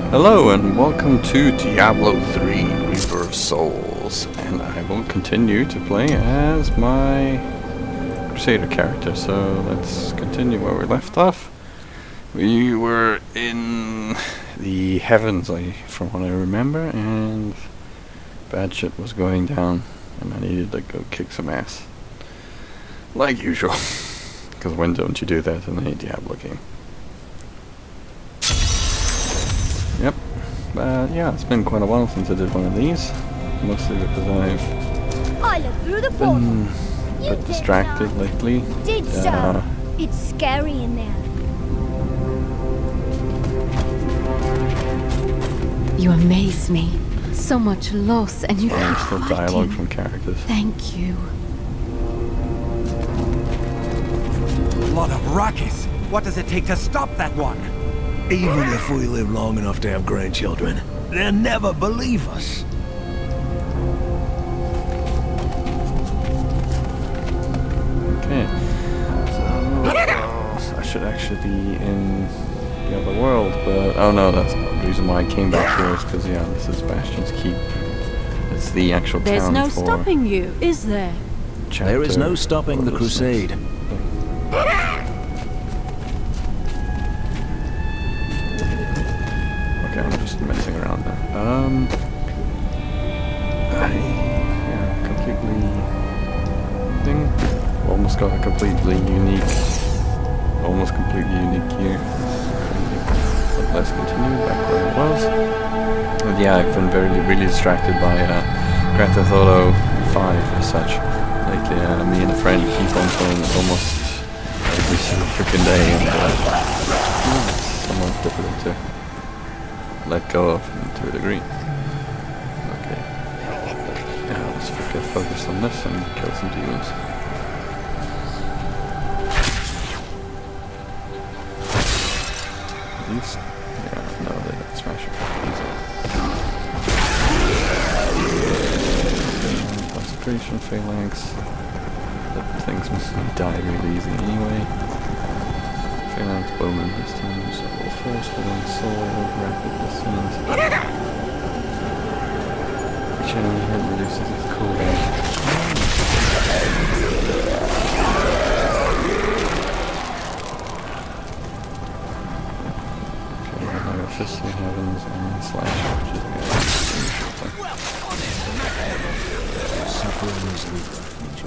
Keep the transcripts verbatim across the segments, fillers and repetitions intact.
Hello and welcome to Diablo three Reaper of Souls, and I will continue to play as my Crusader character, so let's continue where we left off. We were in the heavens, I, from what I remember, and bad shit was going down, and I needed to go kick some ass. Like usual, because when don't you do that in a Diablo game? Yep, but yeah, it's been quite a while since I did one of these, mostly because I've I looked through the been a bit distracted lately. Did so. Uh, it's scary in there. You amaze me. So much loss, and you and keep still fighting. dialogue from characters. Thank you. A lot of ruckus. What does it take to stop that one? Even if we live long enough to have grandchildren, they'll never believe us. Okay, so uh, I should actually be in the other world, but oh no, that's the reason why I came back here is because yeah, this is Bastion's Keep. It's the actual There's town no for stopping you, is there? There is no stopping the crusade. Okay, I'm just messing around now. Um, I yeah, completely thing. Almost got a completely unique, almost completely unique gear. But let's continue back where I was. And yeah, I've been very really distracted by uh, Grand Theft Auto five as such. Lately, uh, me and a friend keep on playing it almost every single freaking day, and uh, it's somewhat difficult to let go of to a degree. Okay. Yeah, let's get focused on this and kill some demons. At least, yeah, no, they don't smash it. Easy. Concentration, phalanx. That things die really easy anyway. Phalanx, bowman distance, level force, holding sword, rapid distance. Generally hit reduces its cooldown. Okay, I got Fist in Heavens and Slash, which is good. Suffering is over.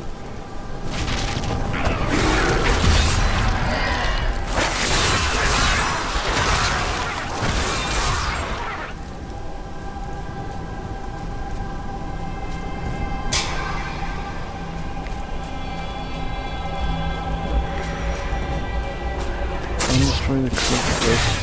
Destroy the cliff first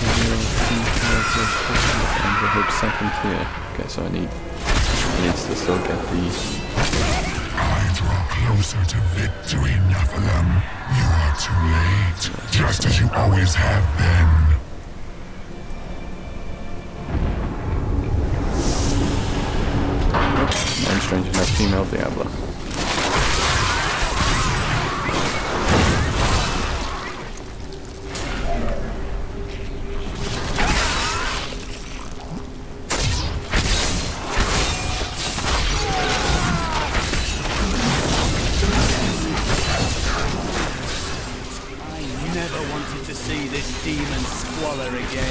and the hood second here. Okay, so I need I need to still get the I draw closer to victory, Nephilim. You are too late, just as you always have been. oh, I'm strange enough female Diablo. Demon squalor again.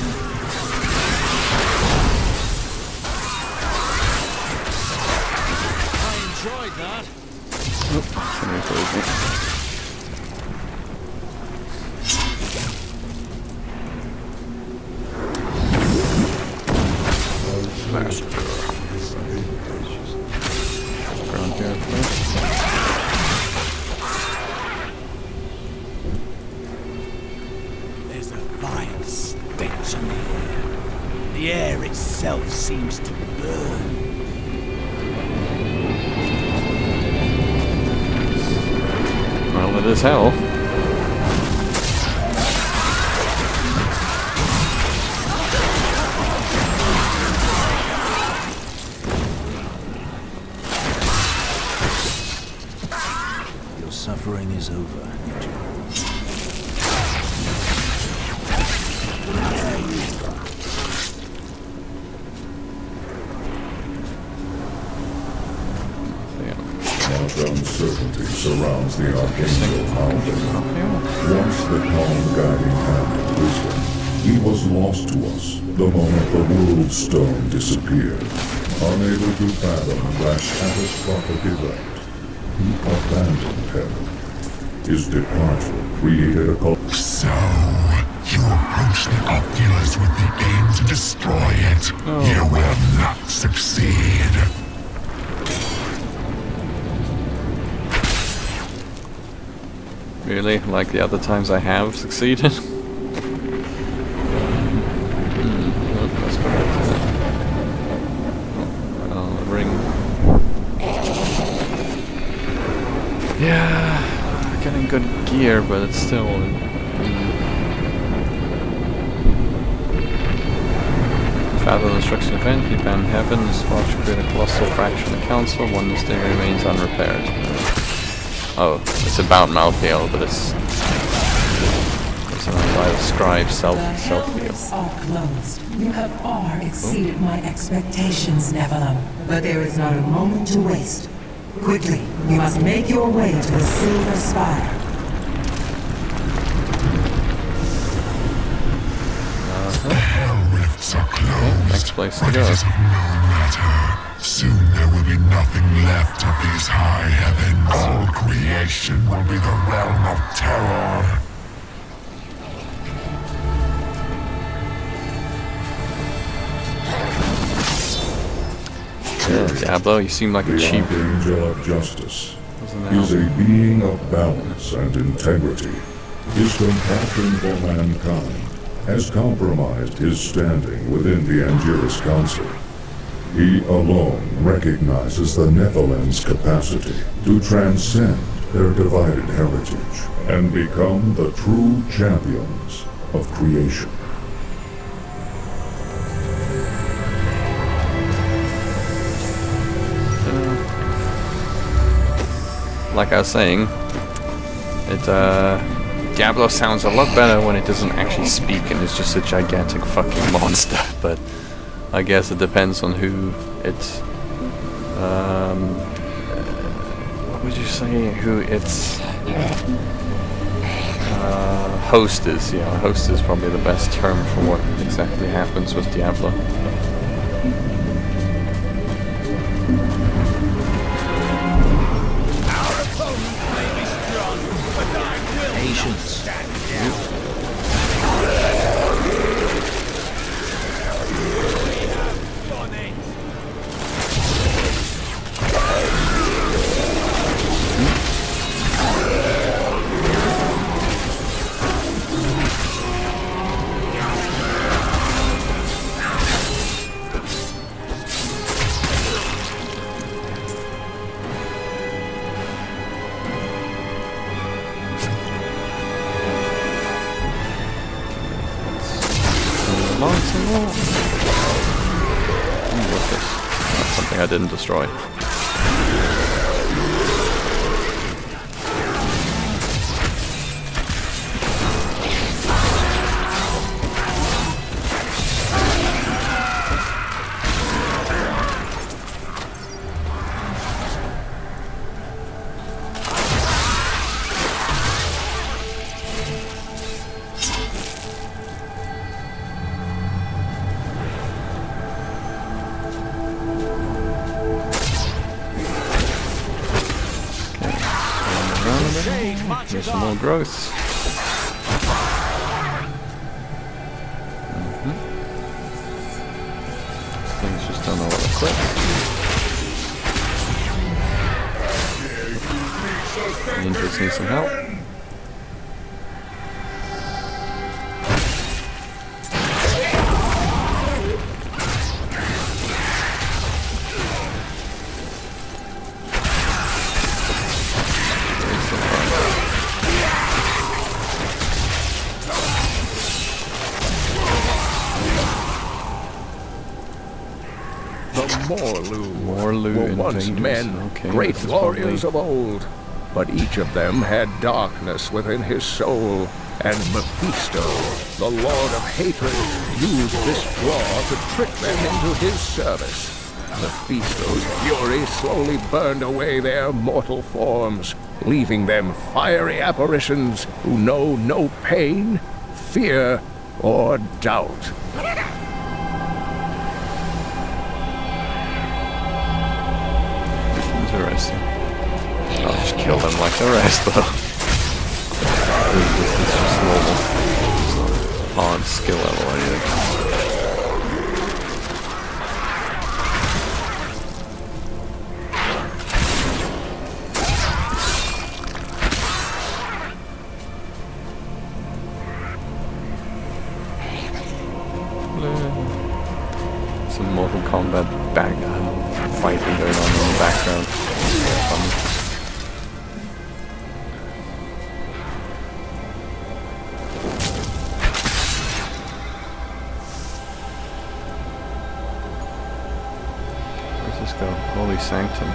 I enjoyed that. Oh, somebody told me. Ground here first. Stench in the air. The air itself seems to burn. Well, it is hell. Your suffering is over. much uncertainty surrounds the Archangel Mountain. Once the calm guiding hand of wisdom, he was lost to us the moment the World Stone disappeared. Unable to fathom that catastrophic event, he abandoned heaven. His departure created a cult. So, you approach the Oculus with the aim to destroy it. Oh. You will not succeed. Really? Like the other times I have succeeded? Hmm. Oh, let's go back to that. Oh, well, ring. Yeah, getting good gear, but it's still... Mm. Fathom the destruction event, you ban heaven, this watch create a colossal fracture in the council, one mistake remains unrepaired. Oh, it's about Malthael, but it's... It's by the scribe self self The heavens are closed. You have far exceeded my expectations, Nephilim. But there is not a moment to waste. Quickly, you must make your way to the Silver Spire. The hell rifts are closed. Next place to but go. it is of no matter. Soon there will be nothing left of these high heavens. All creation will be the realm of terror. Yeah, Diablo, you seem like a The cheap... Archangel of Justice Wasn't is that? a being of balance and integrity. His compassion for mankind has compromised his standing within the Angelus Council. He alone recognizes the Nephilim's capacity to transcend their divided heritage and become the true champions of creation. Like I was saying, it, uh... Diablo sounds a lot better when it doesn't actually speak and it's just a gigantic fucking monster, but I guess it depends on who it's, um, what would you say, who its uh, host is. Yeah, host is probably the best term for what exactly happens with Diablo. Patience. That's something I didn't destroy. There's some more growth. Mm-hmm. Things just don't know what to click. Ninjas need some help. Morlu Morlu were once invaders. men, Okay, great this is warriors probably- of old, but each of them had darkness within his soul, and Mephisto, the Lord of Hatred, used this flaw to trick them into his service. Mephisto's fury slowly burned away their mortal forms, leaving them fiery apparitions who know no pain, fear, or doubt. Interesting. I'll just kill them like the rest, though. This, this is just normal. It's not on skill level or anything. Some Mortal Kombat bang uh, fighting going on in the background. Funny. Where's this go? Holy Sanctum.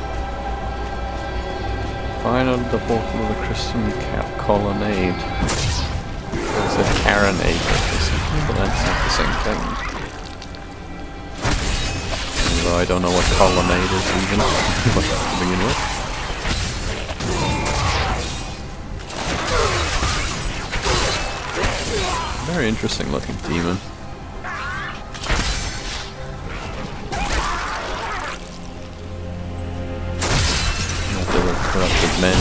Find out the portal of the Christian colonnade. It's a caronade or something, but that's not the same thing. Although I don't know what colonnade is even to begin with. Very interesting looking demon. Not the corrupted men.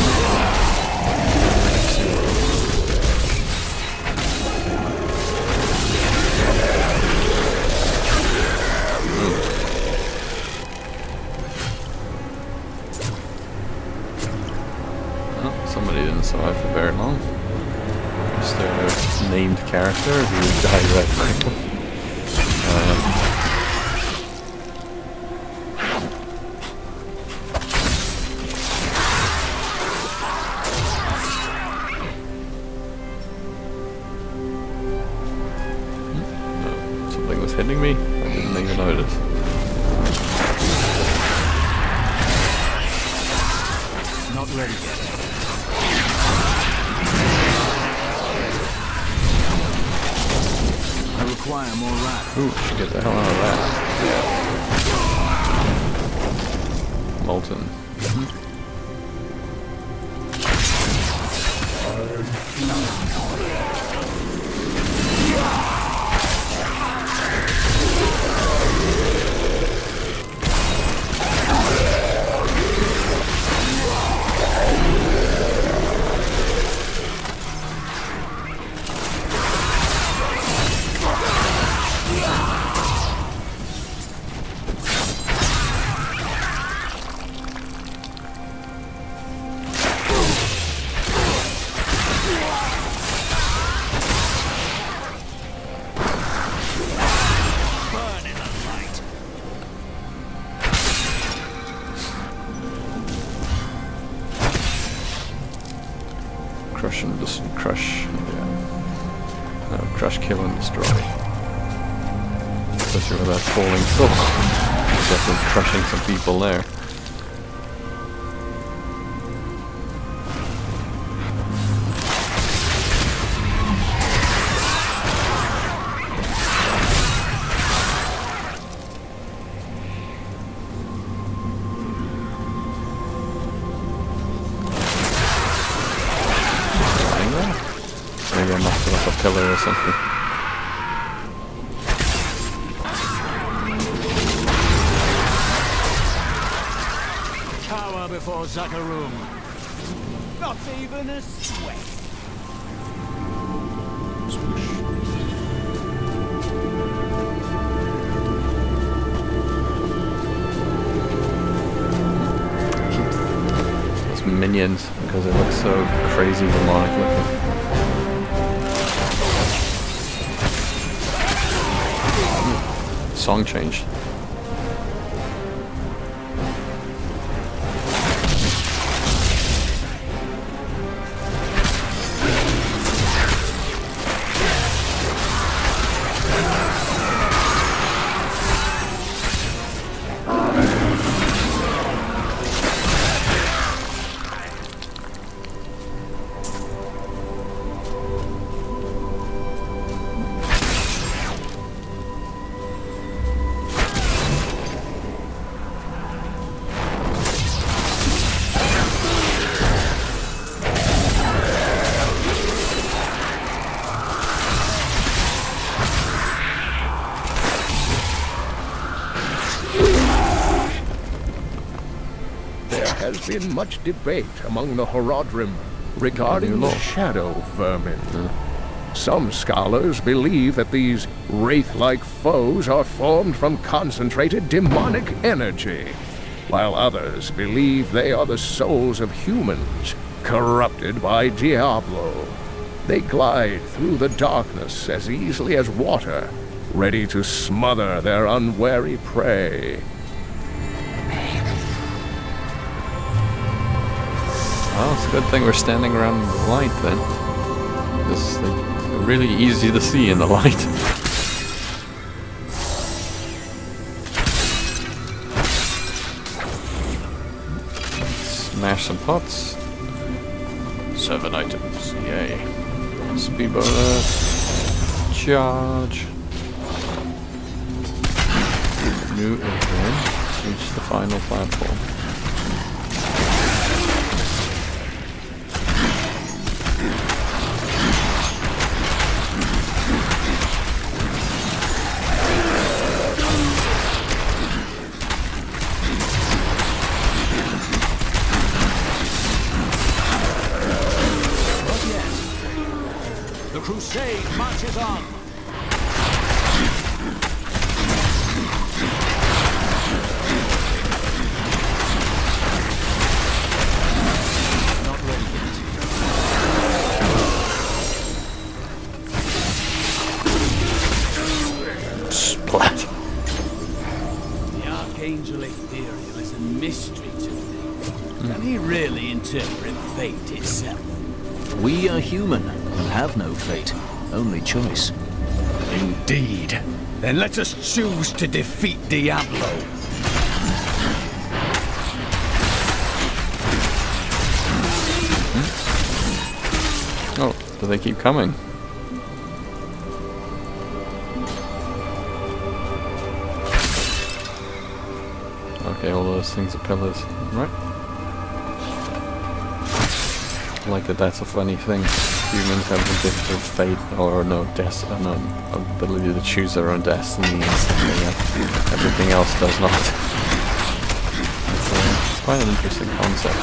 Somebody didn't survive for very long. Is there a named character who died right quickly? Uh, something was hitting me? I didn't even notice. Not ready yet. Require more rats. Ooh, should get the hell out of that. Molten. Mm-hmm. Crush and dis crush, yeah. No, crush, kill and destroy. Especially with that falling soul. Definitely crushing some people there. Maybe I knocked it off a pillar or something. Cower before Zakarum. Not even a sweat. It's minions because it looks so crazy demonic looking. Song change. has been much debate among the Horodrim regarding the shadow vermin. Yeah. Some scholars believe that these wraith-like foes are formed from concentrated demonic energy, while others believe they are the souls of humans, corrupted by Diablo. They glide through the darkness as easily as water, ready to smother their unwary prey. Well, it's a good thing we're standing around the light then. This they're really easy to see in the light. Smash some pots. Seven items, yay. Speed bonus. Charge. New event. Reach the final platform. The crusade marches on. Not ready yet. Splat. The Archangel Ethereal is a mystery to me. Can he really interpret fate itself? We are human and have no fate, only choice. Indeed. Then let us choose to defeat Diablo. Hmm? Oh, do they keep coming? Okay, all those things are pillars, right? Like that, that's a funny thing. Humans have a different fate, or no, des no ability to choose their own destiny and stuff like that. Everything else does not. It's, uh, it's quite an interesting concept.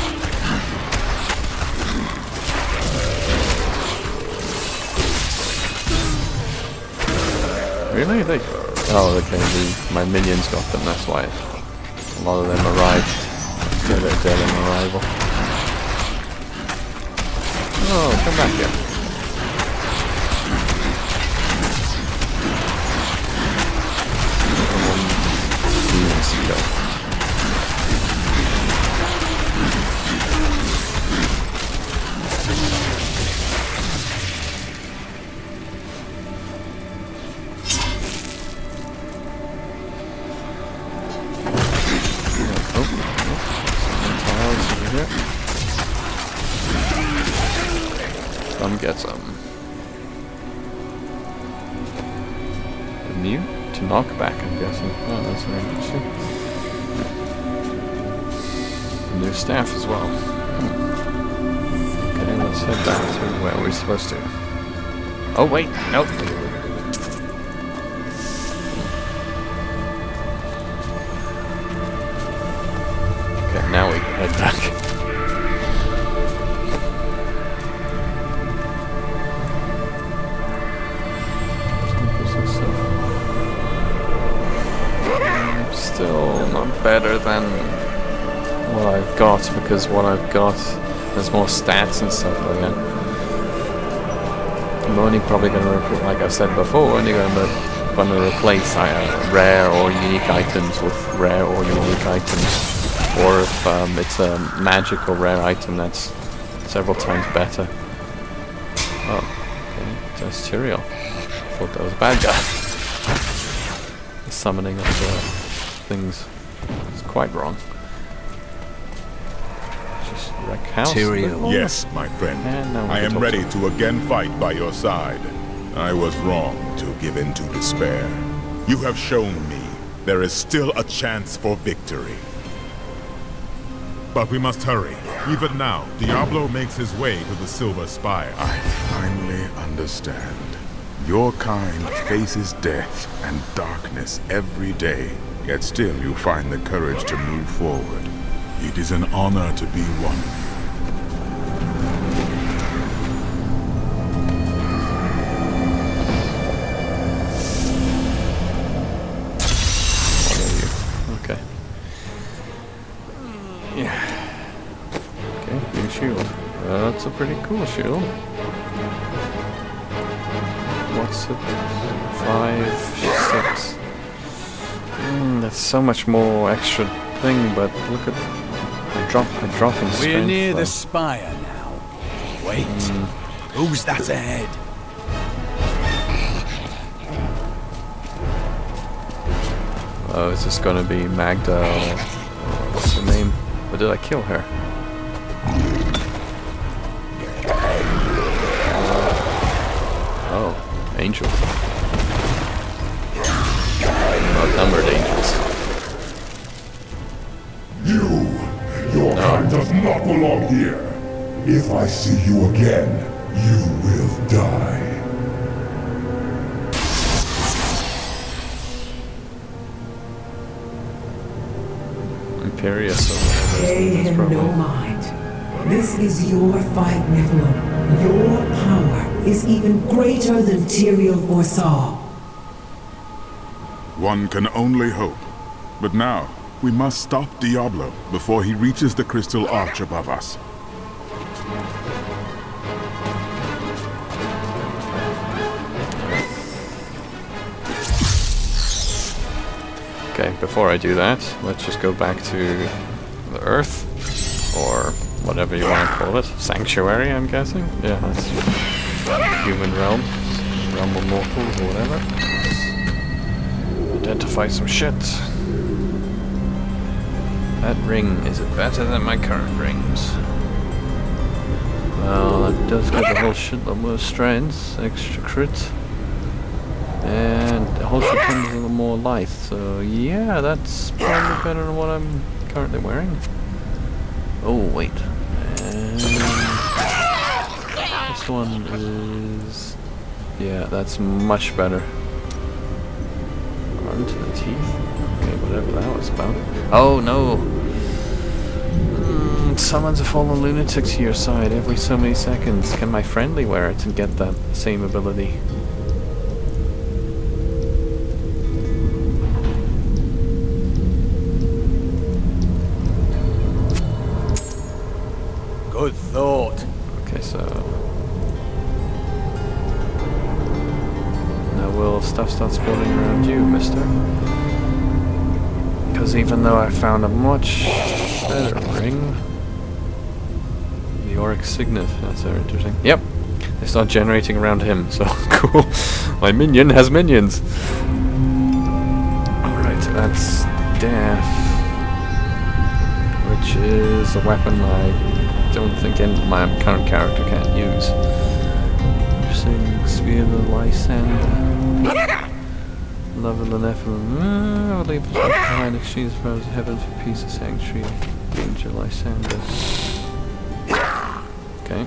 Really? They? Oh, okay. The, my minions got them. That's why a lot of them arrived. They're dead on arrival. Oh, come back here. He wants to go. Oh, oh. Some tiles over here. Come get some. Immune to knockback, I'm guessing. Oh, that's very interesting. A new staff as well. Hmm. Okay, let's head back to where we're supposed to. Oh wait, nope. Okay, now we can head back. Still not better than what I've got, because what I've got has more stats and stuff like that. I'm only probably going to, like I said before, only going to going to replace uh, rare or unique items with rare or unique items, or if um, it's a magic or rare item, that's several times better. Oh, okay, that's Tyrael. I thought that was a bad guy. The summoning of the things is quite wrong. Just wreck house. Tyrael. Yes, my friend. I am ready to, to again fight by your side. I was wrong to give in to despair. You have shown me there is still a chance for victory. But we must hurry. Even now, Diablo makes his way to the Silver Spire. I finally understand. Your kind faces death and darkness every day. Yet still you find the courage to move forward. It is an honor to be one. What are you? Okay. Yeah. Okay, new shield. Uh, that's a pretty cool shield. What's it? Five, six. Mm, that's so much more extra thing, but look at I drop I drop in strength. We're near though. the spire now. Wait, Mm. who's that ahead? Oh, is this gonna be Magda or what's her name? Or did I kill her? Oh, angel. Outnumbered angels. You! Your kind does not belong here. If I see you again, you will die. Imperious or whatever. Pay his name is, him probably. no mind. This is your fight, Nephilim. Your power is even greater than Tyrael foresaw. One can only hope. But now, we must stop Diablo before he reaches the crystal arch above us. Okay, before I do that, let's just go back to the Earth, or whatever you want to call it. Sanctuary, I'm guessing? Yeah, that's human realm. Realm of mortals, or whatever. Identify some shit. That ring, is it better than my current rings? Well, that does get a whole shitload more strength, extra crit. And the whole shit comes a little more light, so yeah, that's probably better than what I'm currently wearing. Oh, wait. And this one is... yeah, that's much better. Arm to the teeth? Okay, whatever that was about. Oh, no! Mm, summons a fallen lunatic to your side every so many seconds. Can my friendly wear it and get that same ability? Good thought. Okay, so... now will stuff start spawning around you, mister? Because even though I found a much better ring... the Auric Signet, that's very interesting. Yep! They start generating around him, so cool. My minion has minions! Alright, that's Death. Which is a weapon I don't think any my current character can use. Interesting. Spear the Lysander. Level the Nephilim. Uh, I will leave the behind exchange as far as heaven for peace of sanctuary. Danger Lysander. Okay.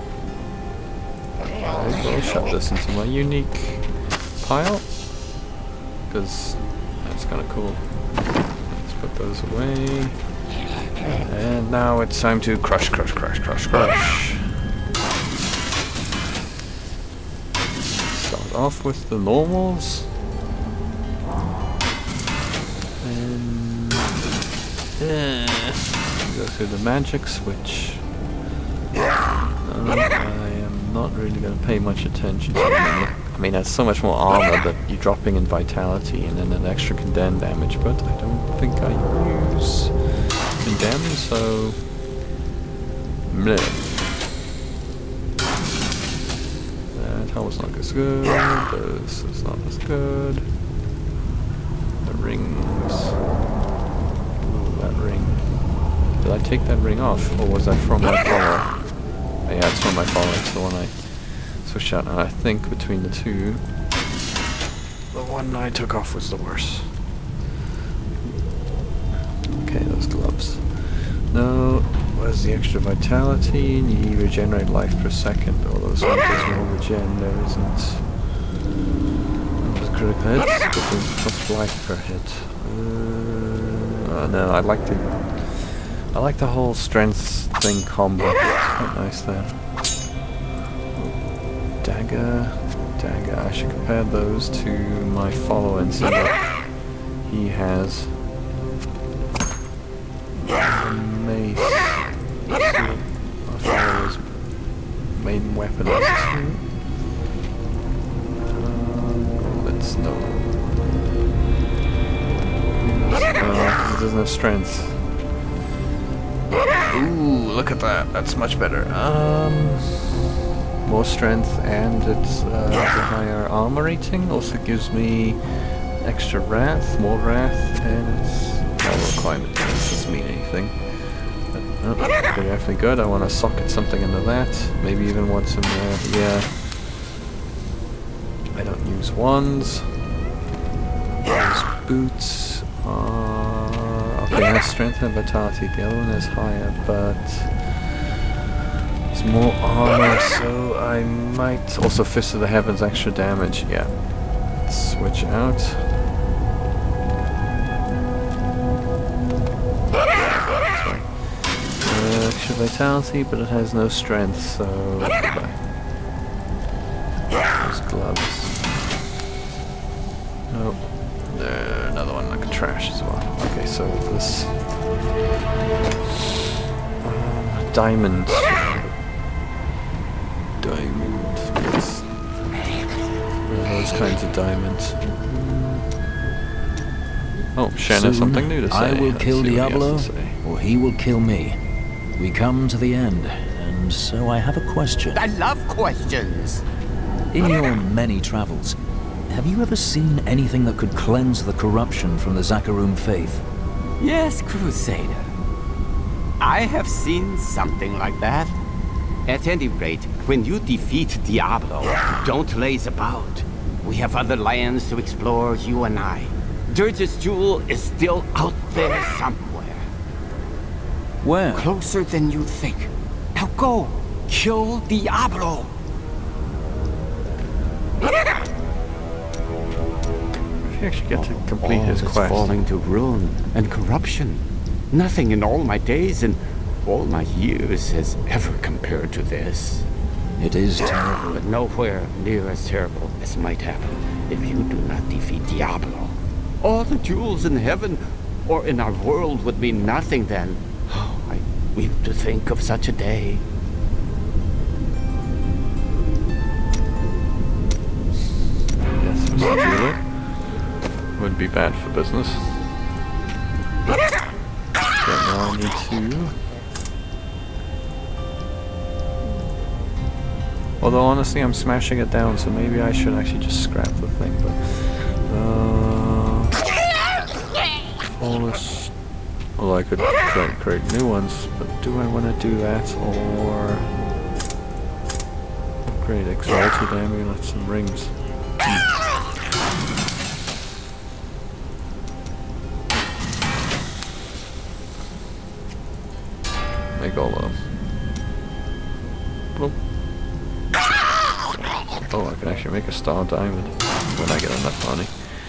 I will shove this into my unique pile. Because that's kind of cool. Let's put those away. And now it's time to crush, crush, crush, crush, crush. Start off with the normals. And uh, go through the magic switch. No, I am not really going to pay much attention to them. I mean, that's so much more armor, but you're dropping in vitality and then an extra condemn damage, but I don't think I use condemn, so... bleh. That helmet's not as good, this is not as good. The rings... ooh, that ring. Did I take that ring off, or was that from my follower? Oh, yeah, it's from my follower, it's the one I switched out, and I think between the two, the one I took off was the worst. Okay, those gloves. No, where's the extra vitality? You regenerate life per second, although this one does no regen, there isn't. There's critical hits, but there's plus life per hit. Uh, uh, no, I'd like to I like the whole strength thing combo. It's quite nice there. Dagger, dagger. I should compare those to my follower and see what he has. Mace. Let's see what my follower's main weapon is. Um, let's know. Uh, it doesn't have strength. Ooh, look at that. That's much better. Um, more strength, and it's uh, the higher armor rating. Also gives me extra wrath, more wrath, and it's no requirement. It doesn't mean anything. But, oh, pretty definitely good. I want to socket something into that. Maybe even want some. Uh, yeah. I don't use wands. Use boots. Uh, okay, it has strength and vitality. The other one is higher, but it's more armor, so I might also Fist of the Heavens, extra damage. Yeah, let's switch out. Sorry. Uh, extra vitality, but it has no strength, so goodbye. Those gloves. Nope. Uh, another one I could trash as well. Okay, so this um, diamond, diamond, yes. Uh, those kinds of diamonds. Oh, Shen has something new to say. I will Let's kill see what he has Diablo, to say. or he will kill me. We come to the end, and so I have a question. I love questions. In your many travels, have you ever seen anything that could cleanse the corruption from the Zakarum faith? Yes, Crusader. I have seen something like that. At any rate, when you defeat Diablo, don't laze about. We have other lands to explore, you and I. Dirge's jewel is still out there somewhere. Where? Closer than you think. Now go, kill Diablo. You actually get to complete all his is quest. falling to ruin and corruption. Nothing in all my days and all my years has ever compared to this. It is terrible. But nowhere near as terrible as might happen if you do not defeat Diablo. All the jewels in heaven or in our world would mean nothing then. Oh, I weep to think of such a day. Yes, Mister Jeweler. Wouldn't be bad for business. Okay, now I need to... Although honestly I'm smashing it down, so maybe I should actually just scrap the thing, but... Uh... Flawless... Well, I could try and create new ones, but do I want to do that, or... Upgrade Exalted Amulets and Rings? Hmm. Make all of them. Boom. Oh, I can actually make a star diamond when I get enough money.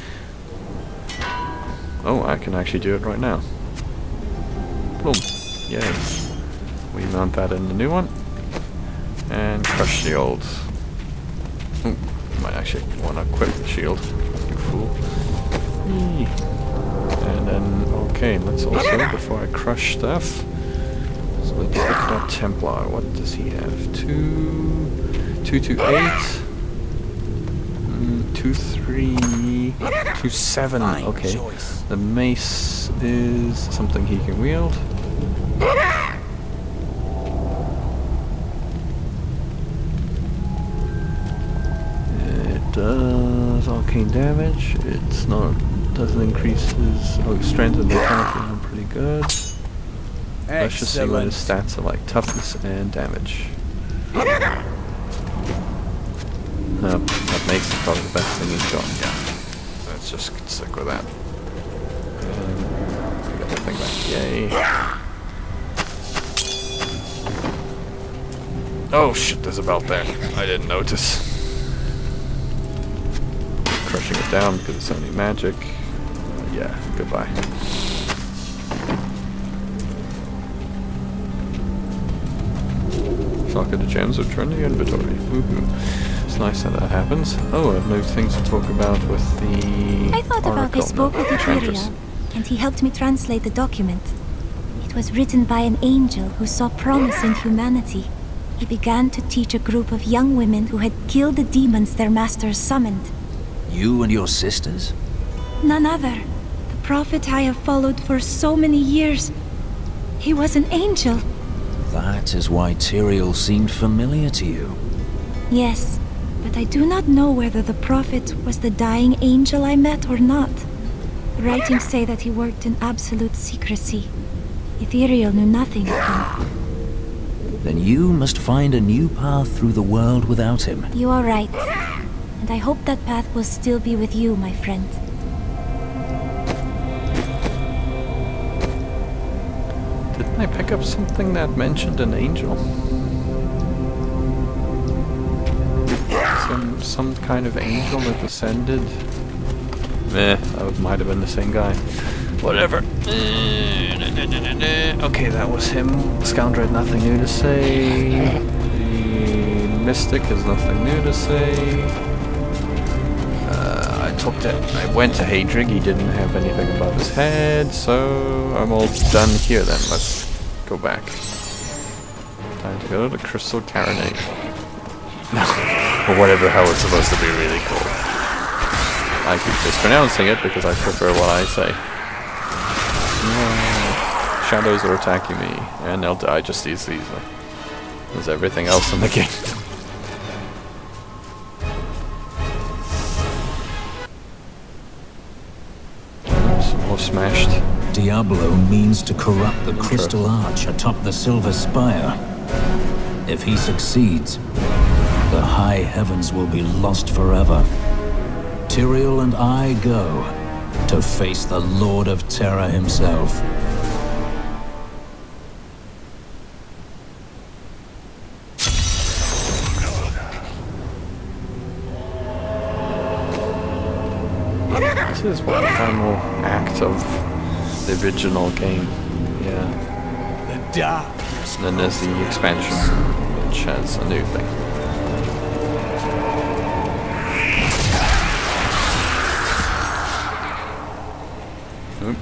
Oh, I can actually do it right now. Boom. Yay. We mount that in the new one. And crush the old. Ooh, might actually want to equip the shield. You fool. Eee. And then, okay, let's also, before I crush stuff, so let's look at our Templar. What does he have? Two, two, two, eight, mm, two, three, two, seven. Okay, the mace is something he can wield. It does arcane damage. It's not. Doesn't increase his oh, strength and vitality. I'm pretty good. Let's just see what his stats are like. Toughness and damage. No, that makes it probably the best thing he's got. Yeah. Let's just stick with that. And we got the thing back. Yay. Oh shit, there's a belt there. I didn't notice. Crushing it down because it's only magic. Uh, yeah, goodbye. Socket the gems return to your inventory. Woohoo. It's nice that that happens. Oh, I have no things to talk about with the I thought about Oracle. I spoke No, with Enchantress. Imperial, and he helped me translate the document. It was written by an angel who saw promise in humanity. He began to teach a group of young women who had killed the demons their masters summoned. You and your sisters? None other. The prophet I have followed for so many years. He was an angel. That is why Tyrael seemed familiar to you. Yes, but I do not know whether the prophet was the dying angel I met or not. The writings say that he worked in absolute secrecy. Ethereal knew nothing of him. Then you must find a new path through the world without him. You are right. And I hope that path will still be with you, my friend. Didn't I pick up something that mentioned an angel? Some, some kind of angel that descended? Meh, that might have been the same guy. Whatever. Okay, that was him. Scoundrel had nothing new to say. The Mystic has nothing new to say. Uh, I took that. I went to Hadrig. He didn't have anything above his head, so I'm all done here. Then let's go back. Time to go to the Crystal Carinate. Or whatever the hell it's supposed to be. Really cool. I keep mispronouncing it because I prefer what I say. No. Shadows are attacking me, and they'll die just as easily as everything else in the game. Some more smashed. Diablo means to corrupt the crystal arch atop the silver spire. If he succeeds, the high heavens will be lost forever. Tyrael and I go to face the Lord of Terror himself. This is what the final act of the original game. Yeah. The darkness. And then there's the expansion, which has a new thing. Oop.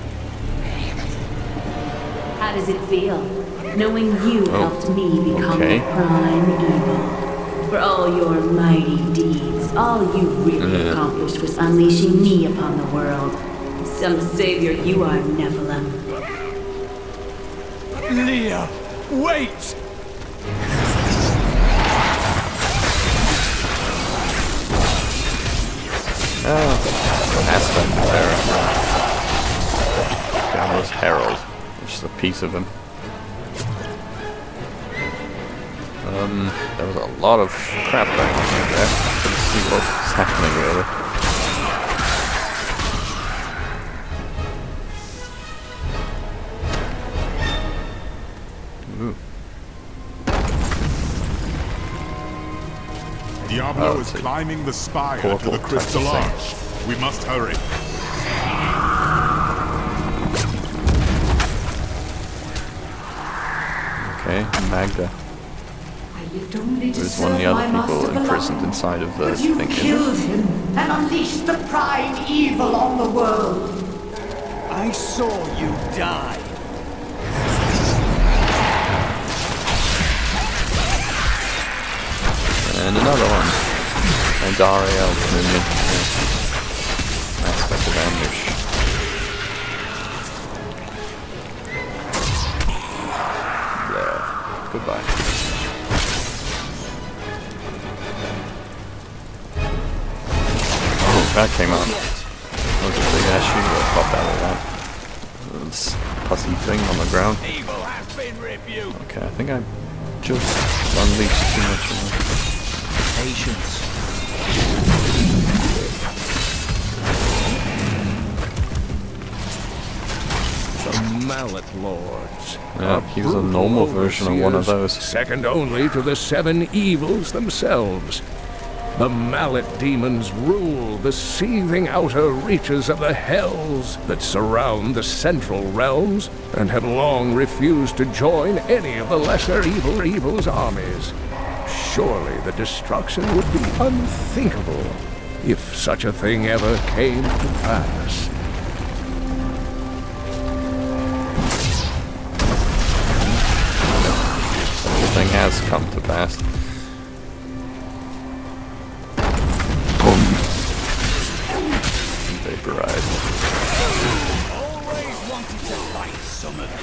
How does it feel, knowing you Oh, helped me become okay. the prime evil? For all your mighty deeds, all you really Yeah. accomplished was unleashing me upon the world. Some savior you are, Nephilim. Leah, wait! Oh, an aspect there. Diablo's Herald, which is a piece of him. Um, there was a lot of crap going on there. Couldn't see what was happening really. Ooh. Diablo Oh, is it's a climbing the spire to portal the type Crystal of thing. Arch. We must hurry. Okay, Magda. Who's one of the other people imprisoned inside of the You thing. killed him and unleashed the prime evil on the world. I saw you die. And another one. And Dariel minion. Yeah. Aspect of ambush. There. Goodbye. Oh, that came out. That was a big ass shield that popped out of that. This pussy thing on the ground. Evil has been rebuked. Okay, I think I just unleashed too much of it. Patience. The Mallet Lords. Yeah, he was a normal version of one of those. Second only to the seven evils themselves. The mallet demons rule the seething outer reaches of the hells that surround the central realms, and have long refused to join any of the lesser evil evil's armies. Surely the destruction would be unthinkable if such a thing ever came to pass. Such a thing has come to pass. Boom. Vaporized. Always wanted to fight some of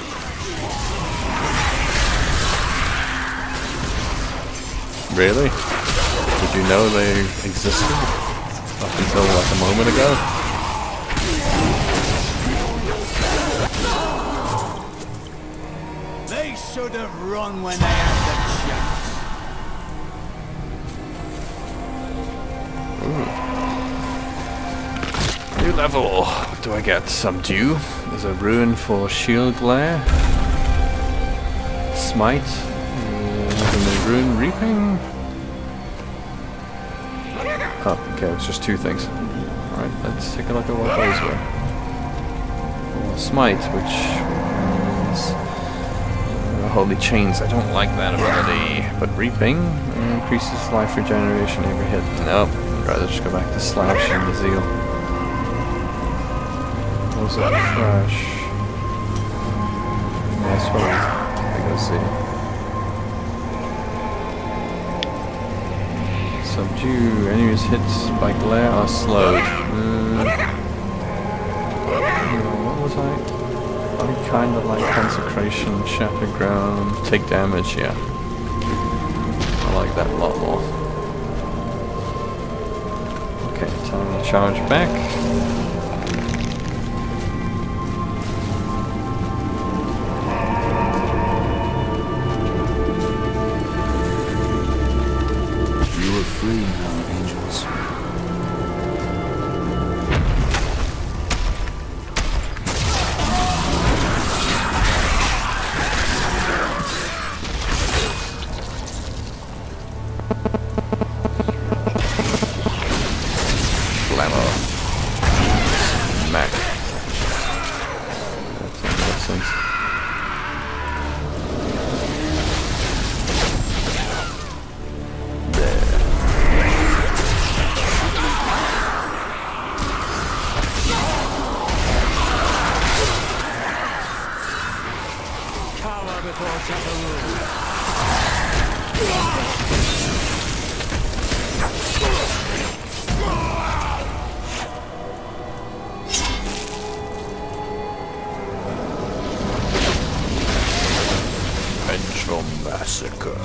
these. Really? Did you know they existed up until like a moment ago? They should have run when they had the chance. Ooh. New level. What do I get? Subdue. There's a rune for shield glare. Smite. Uh, and the rune reaping. Oh, okay, it's just two things. Alright, let's take a look at what those were. Well, Smite, which is uh, Holy Chains. I don't like that ability. But Reaping uh, increases life regeneration every hit. Nope, I'd rather just go back to Slash and the Zeal. Those are Crash. That's what I gotta see. Subdue. Enemies hit by glare are slowed. Uh, what was I? I kind of like Consecration, Shattered Ground, Take Damage, yeah. I like that a lot more. Okay, time to charge back. Free now, angels. Glamour. Mac. That makes sense. Vengeful massacre.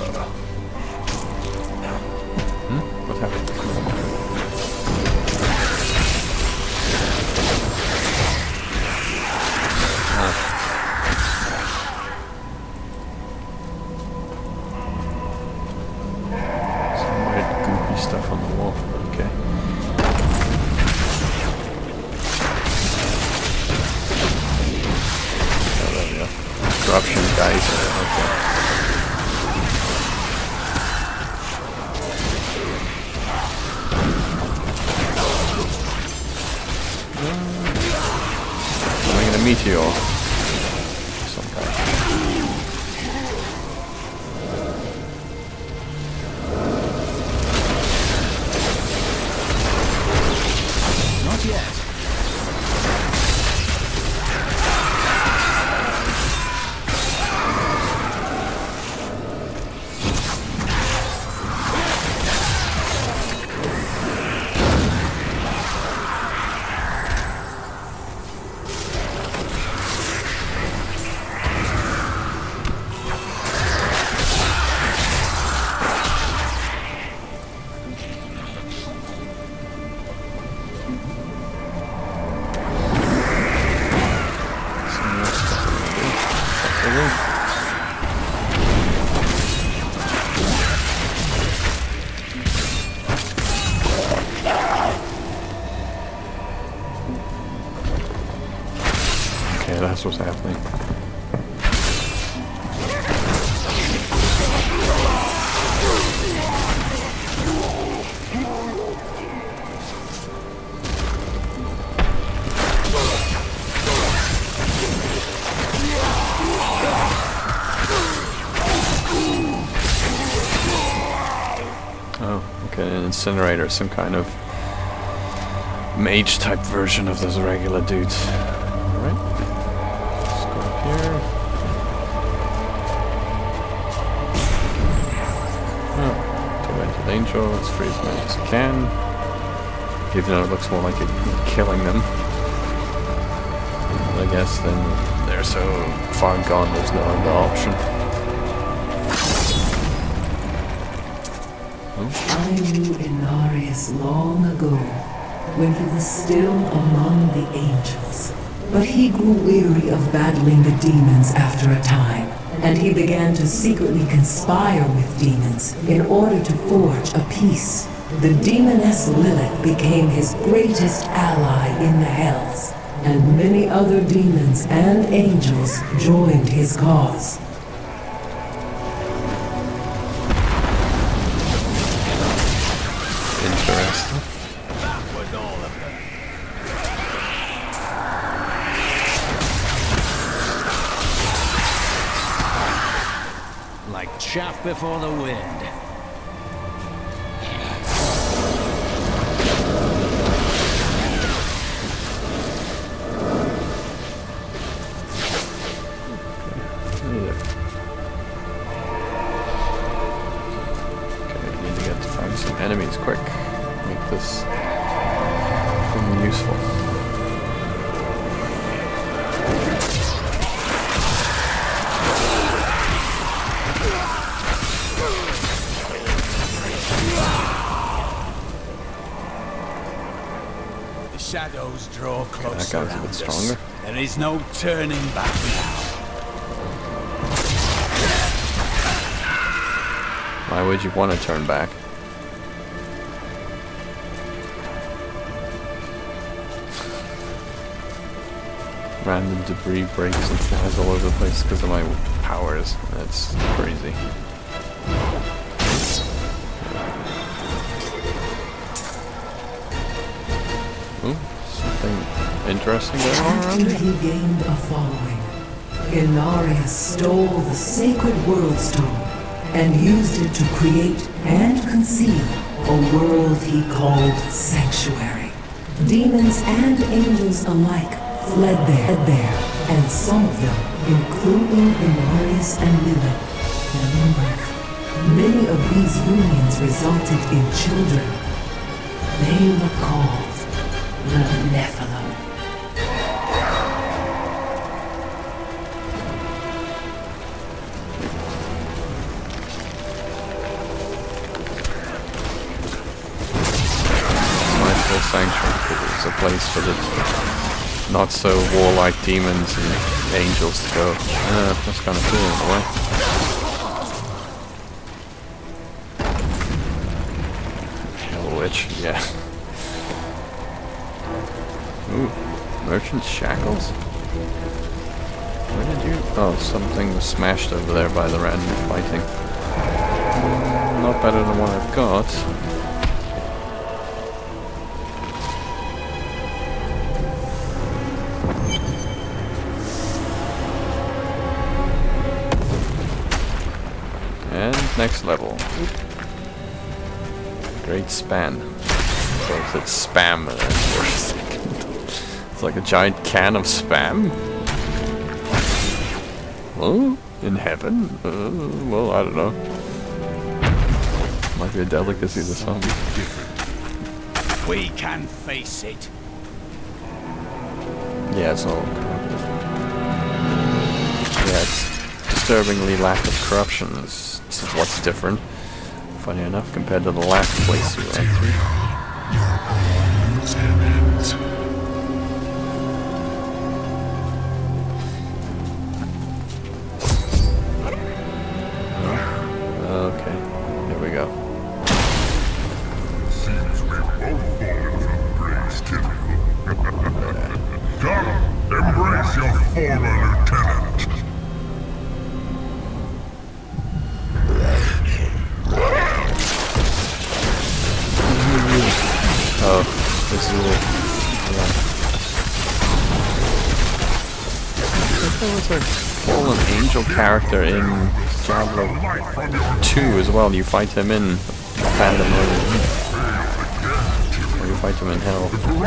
Hmm? What happened? Ah. Some weird goopy stuff on the wall. Okay. Oh, there we go. Corruption geyser. Okay. Coming in a meteor. Some kind. Not yet. Okay, that's what's happening. incinerator, some kind of mage type version of those regular dudes. Alright. Let's go up here. Oh, tormented angel, let's free as many as I can. Even though it looks more like it killing them. I guess then they're so far gone there's no other option. I knew Inarius long ago, when he was still among the angels. But he grew weary of battling the demons after a time, and he began to secretly conspire with demons in order to forge a peace. The demoness Lilith became his greatest ally in the Hells, and many other demons and angels joined his cause. Interesting. That was all of them. Like chaff before the wind. Enemies quick. Make this thing useful. The shadows draw closer. Okay, that guy's a bit around stronger. us. There is no turning back now. Why would you want to turn back? Random debris breaks and flies all over the place because of my powers. That's crazy. Ooh, something interesting going on around After here. he gained a following, Inarius stole the sacred world stone and used it to create and conceal a world he called Sanctuary. Demons and angels alike fled there, there, and some of them, including Inarius and Lilith, fell in birth. Many of these unions resulted in children. They were called the Nephilim. Sanctuary, because it's a place for the not so warlike demons and angels to go. Uh, that's kind of cool in a way. Hell Witch, yeah. Ooh, merchant shackles? Where did you? Oh, something was smashed over there by the random fighting. Mm, not better than what I've got. And next level. Great span. So it said spam for a second. It's like a giant can of spam. Oh, in heaven? Uh, well, I don't know. Might be a delicacy to some. We can face it. Yeah, it's all corrupted. Yeah, it's disturbingly lack of corruption is what's different, funny enough, compared to the last place we went to. Okay, here we go. Seems we both fallen from grace, Timmy. Come, embrace your former lieutenant. Oh, this is it. Yeah. There was a fallen angel character in Diablo two as well. You fight him in Pandemonium. fight him in hell.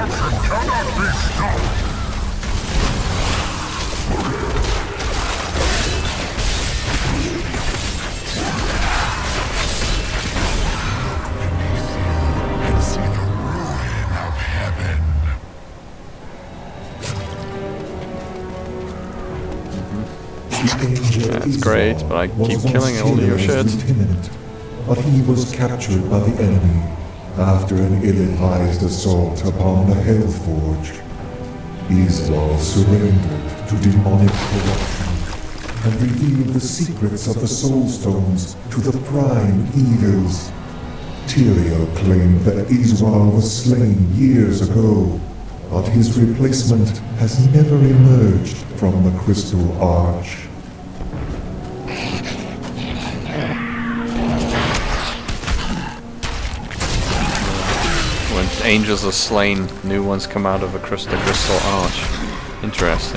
That's great, but I keep killing all your shit. But he was captured by the enemy after an ill-advised assault upon the Hellforge. Isdal surrendered to demonic corruption and revealed the secrets of the Soul Stones to the Prime Evils. Tyrael claimed that Isdal was slain years ago, but his replacement has never emerged from the Crystal Arch. When angels are slain, new ones come out of a crystal crystal arch. Interesting.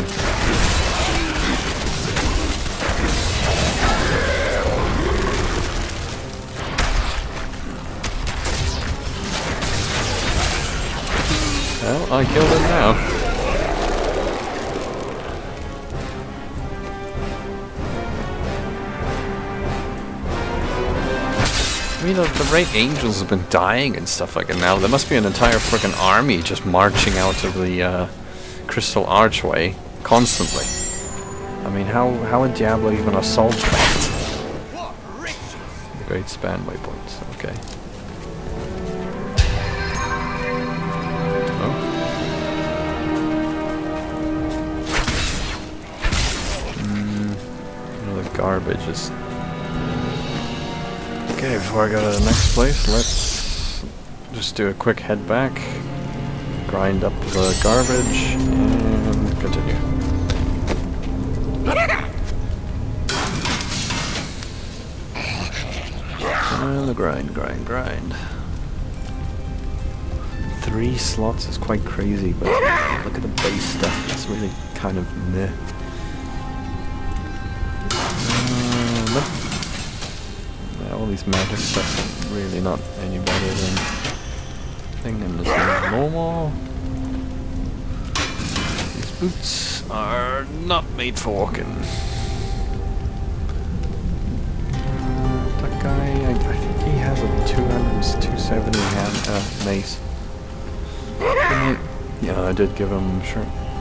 Well, I killed him now. I mean, the, the rate angels have been dying and stuff like that now. There must be an entire freaking army just marching out of the uh, Crystal Archway constantly. I mean, how how would Diablo even assault that? The Great Span waypoints. Okay. Oh. Mm, you know, the garbage is. Okay, before I go to the next place, let's just do a quick head back, grind up the garbage, and continue. And the grind, grind, grind. Three slots is quite crazy, but look at the base stuff, it's really kind of meh. Uh, all these magic stuff is really not any better than thing, and this is normal. These boots are not made for walking. That guy, I, I think he has a two hundred, two seventy hand, uh, mace. Yeah, I did give him, sure.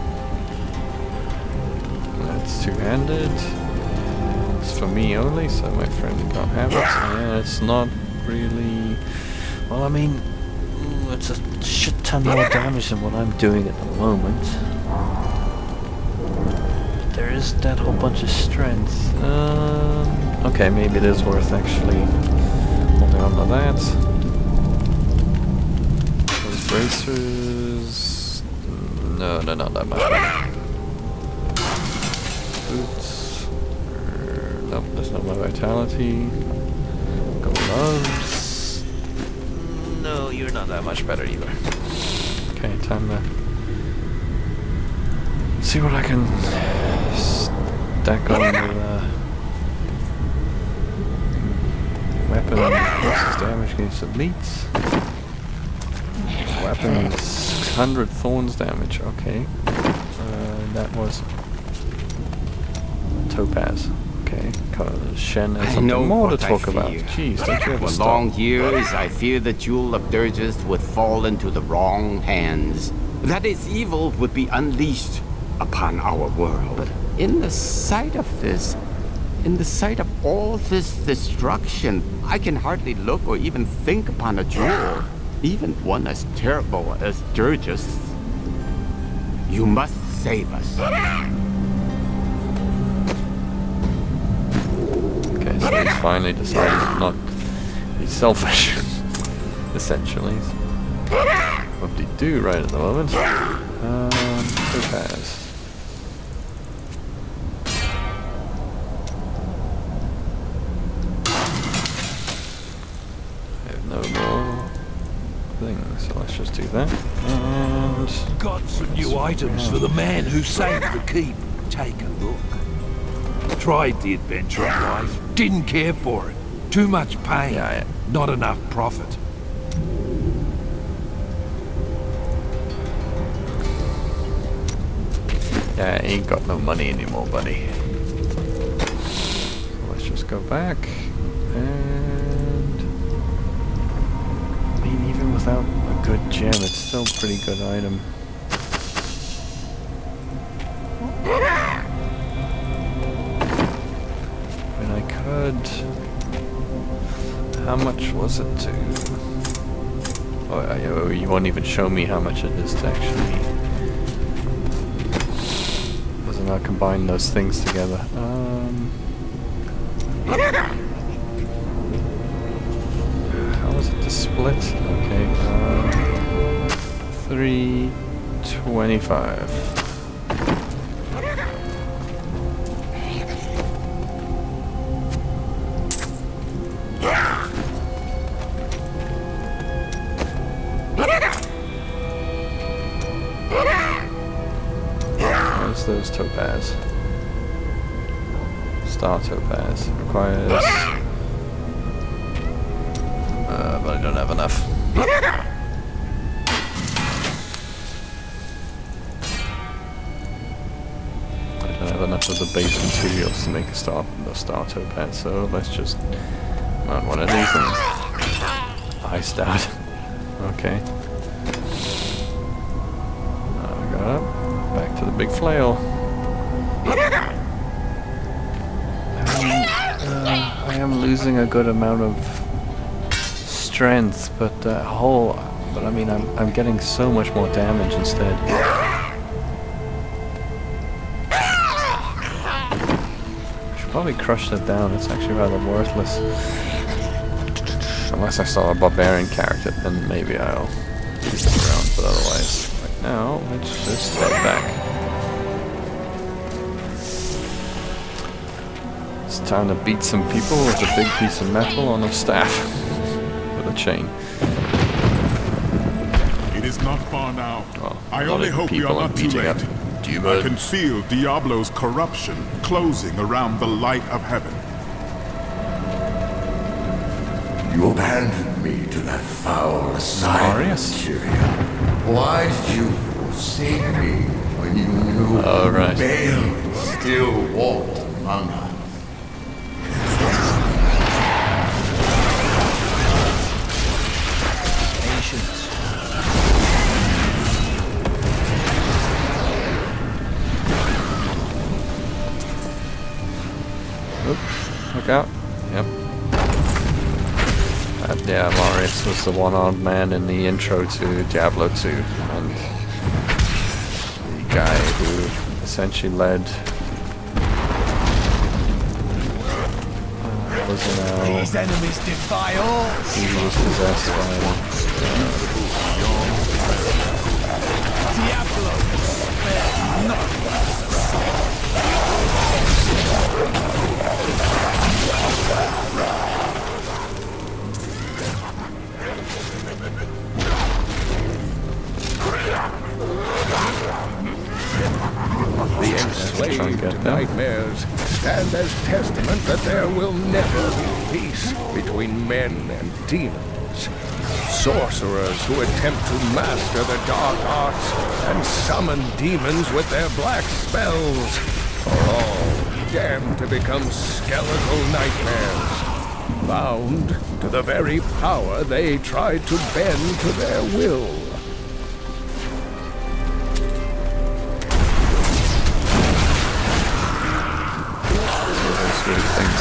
That's two-handed. For me only, so my friend can't have it. Yeah, it's not really. Well, I mean, it's a shit ton more damage than what I'm doing at the moment. But there is that whole bunch of strength. Um, okay, maybe it is worth actually holding on to that. Those bracers. No, no, not that much better. Boots. Nope, that's not my vitality. Gloves. No, you're not that much better either. Okay, time to see what I can stack on with uh, weapon increases damage against elites. Weapon six hundred thorns damage. Okay, uh, that was topaz. Okay, Shen has something more to talk about. Jeez, don't you ever For stop? long years, I feared the Jewel of Dirges would fall into the wrong hands. That its evil would be unleashed upon our world. But in the sight of this, in the sight of all this destruction, I can hardly look or even think upon a jewel, even one as terrible as Dirges. You must save us. So he's finally decided to not be selfish, essentially. What did he do right at the moment? Um, topaz. I have no more things, so let's just do that. And got some new items for the man who saved the keep. Take a look. Tried the adventuring life, didn't care for it. Too much pain, yeah, yeah. not enough profit. Yeah, I ain't got no money anymore, buddy. So let's just go back. And... I mean, even without a good gem, it's still a pretty good item. And I could... How much was it to... Oh, I, you won't even show me how much it is to actually... Doesn't I'll combine those things together. Um... How was it to split? Okay, uh... three twenty-five. Those topaz. Star topaz requires uh, but I don't have enough. I don't have enough of the base materials to make a star the star topaz, so let's just mount one of these and I start. Okay. I got up. Back to the big flail. Um, uh, I am losing a good amount of strength, but uh, whole. But I mean, I'm I'm getting so much more damage instead. I should probably crush that down. It's actually rather worthless. Unless I saw a barbarian character, then maybe I'll keep it around. But otherwise. Now, let's just head back. It's time to beat some people with a big piece of metal on a staff with a chain. It is not far now. Well, I only hope we are not too late. I can feel Diablo's corruption closing around the light of heaven. You abandoned me to that foul assignment, Tyrion. Why did you forsake me when you knew oh, right. Baal still walked among us? Patience. Oop, look out. Yep. Uh, yeah, Marius was the one-armed man in the intro to Diablo two, and the guy who essentially led uh, was now These enemies defy all. He was possessed by uh, Diablo. Not The enslaved nightmares stand as testament that there will never be peace between men and demons. Sorcerers who attempt to master the dark arts and summon demons with their black spells are all damned to become skeletal nightmares, bound to the very power they tried to bend to their will. things.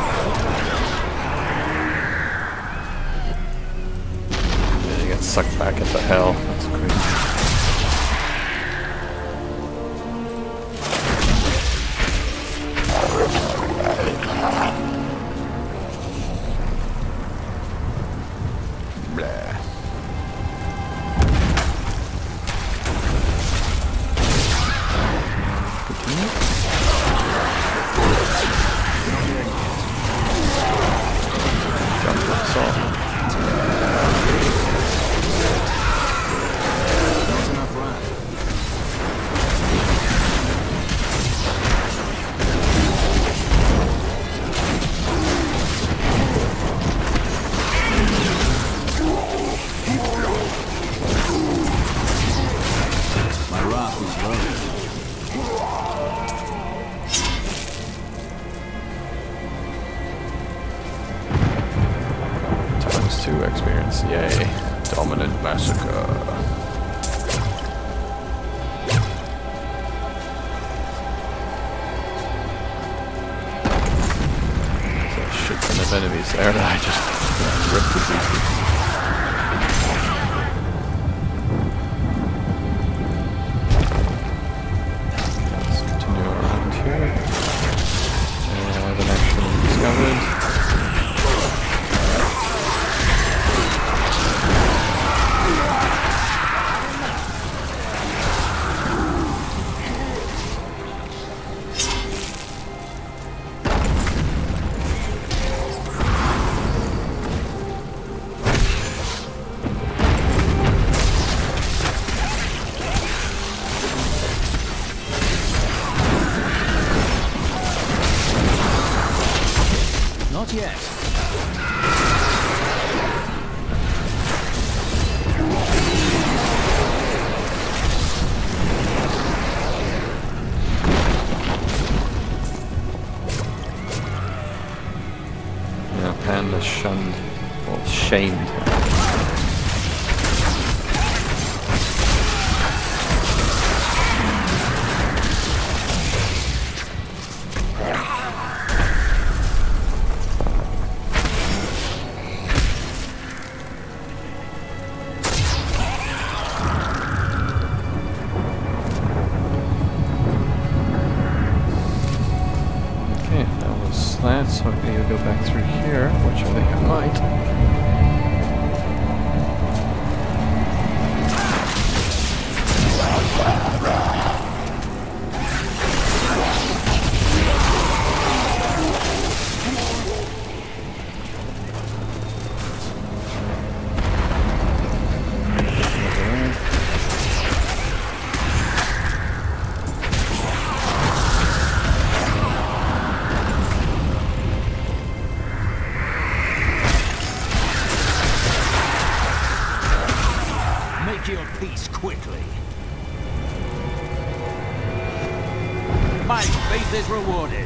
Yeah, you get sucked back into hell. That's crazy. Blah. experience. Yay. Dominant Massacre. There's a shit ton of enemies there that I just uh, ripped to pieces. Let's continue around here. Uh, I haven't actually discovered. Not yet. Yeah, Panda shunned, or shamed. That, so I can either go back through here, which I think I might. Your peace quickly. My faith is rewarded.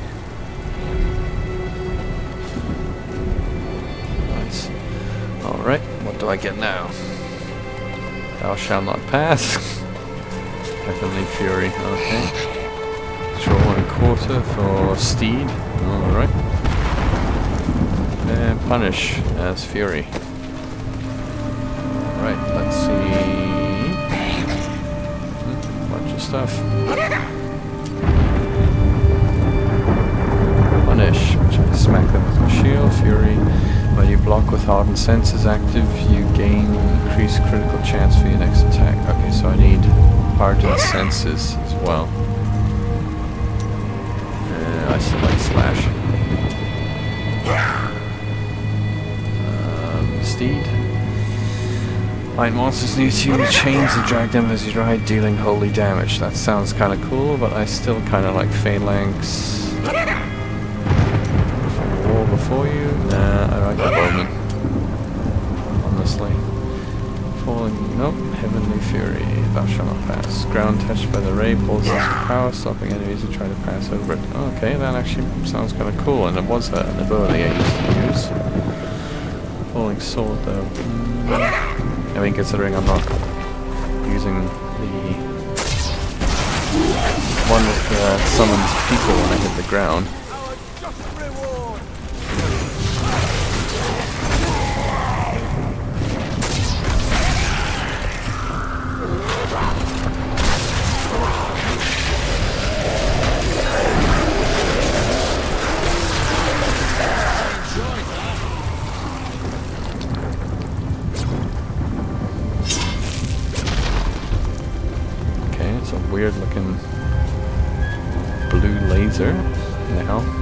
Nice. Alright, what do I get now? Thou shalt not pass. Heavenly Fury, okay. Draw one quarter for Steed. Alright. And punish as Fury. Alright, let's see. Stuff. Punish, which I smack them with my shield. Fury, when you block with hardened senses active, you gain increased critical chance for your next attack. Okay, so I need hardened senses as well. Uh, I select slash. Um, Steed. Find monsters near you with chains and drag them as you ride, dealing holy damage. That sounds kind of cool, but I still kind of like phalanx. From the wall before you? Nah, I like the bowman. Honestly. Falling. Nope. Heavenly Fury. Thou shalt not pass. Ground touched by the ray pulls out power, stopping enemies who try to pass over it. Okay, that actually sounds kind of cool, and it was uh, an ability I used to use. Falling sword, though. Mm. I mean, considering I'm not using the one that uh, summons people when I hit the ground. Weird looking blue laser now.